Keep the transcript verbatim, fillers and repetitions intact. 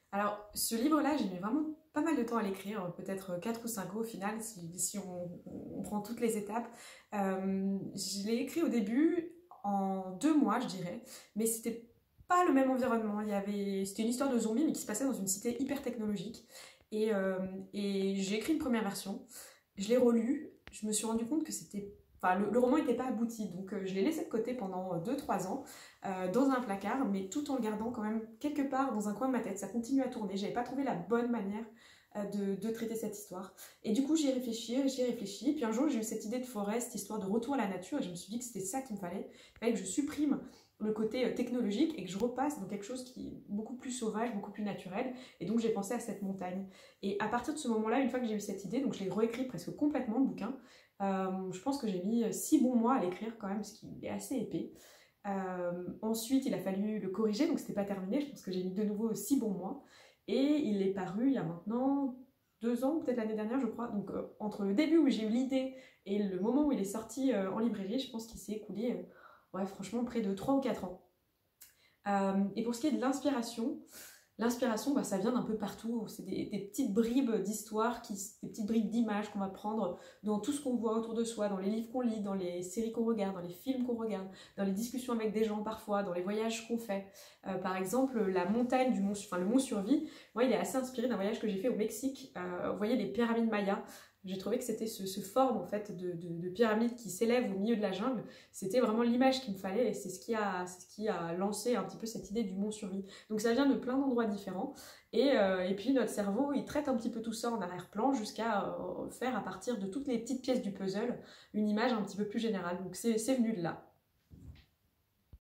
Alors, ce livre-là, j'ai mis vraiment pas mal de temps à l'écrire, peut-être quatre ou cinq ans au final, si, si on, on prend toutes les étapes. Euh, je l'ai écrit au début en deux mois, je dirais, mais c'était pas le même environnement. Il y avait, c'était une histoire de zombies, mais qui se passait dans une cité hyper technologique. Et, euh, et j'ai écrit une première version, je l'ai relue, je me suis rendu compte que c'était... Enfin, le, le roman n'était pas abouti, donc euh, je l'ai laissé de côté pendant deux trois ans, euh, dans un placard, mais tout en le gardant quand même quelque part dans un coin de ma tête. Ça continue à tourner, j'avais pas trouvé la bonne manière euh, de, de traiter cette histoire. Et du coup, j'y ai réfléchi, j'y ai réfléchi, puis un jour, j'ai eu cette idée de forêt, cette histoire de retour à la nature, et je me suis dit que c'était ça qu'il me fallait. Il fallait que je supprime le côté euh, technologique et que je repasse dans quelque chose qui est beaucoup plus sauvage, beaucoup plus naturel. Et donc, j'ai pensé à cette montagne. Et à partir de ce moment-là, une fois que j'ai eu cette idée, donc je l'ai réécrit presque complètement le bouquin. Euh, je pense que j'ai mis six bons mois à l'écrire quand même, ce qui est assez épais. Euh, ensuite, il a fallu le corriger, donc c'était pas terminé. Je pense que j'ai mis de nouveau six bons mois. Et il est paru il y a maintenant deux ans, peut-être l'année dernière, je crois. Donc euh, entre le début où j'ai eu l'idée et le moment où il est sorti euh, en librairie, je pense qu'il s'est écoulé, euh, ouais, franchement, près de trois ou quatre ans. Euh, et pour ce qui est de l'inspiration, l'inspiration, bah, ça vient d'un peu partout. C'est des, des petites bribes d'histoire, qui, des petites bribes d'images qu'on va prendre dans tout ce qu'on voit autour de soi, dans les livres qu'on lit, dans les séries qu'on regarde, dans les films qu'on regarde, dans les discussions avec des gens parfois, dans les voyages qu'on fait. Euh, par exemple, la montagne du mont, enfin le mont Survie, moi il est assez inspiré d'un voyage que j'ai fait au Mexique. Euh, vous voyez les pyramides mayas. J'ai trouvé que c'était ce, ce forme en fait de, de, de pyramide qui s'élève au milieu de la jungle. C'était vraiment l'image qu'il me fallait et c'est ce qui a, c'est ce qui a lancé un petit peu cette idée du mont Survie. Donc ça vient de plein d'endroits différents et, euh, et puis notre cerveau il traite un petit peu tout ça en arrière-plan jusqu'à euh, faire à partir de toutes les petites pièces du puzzle une image un petit peu plus générale. Donc c'est venu de là.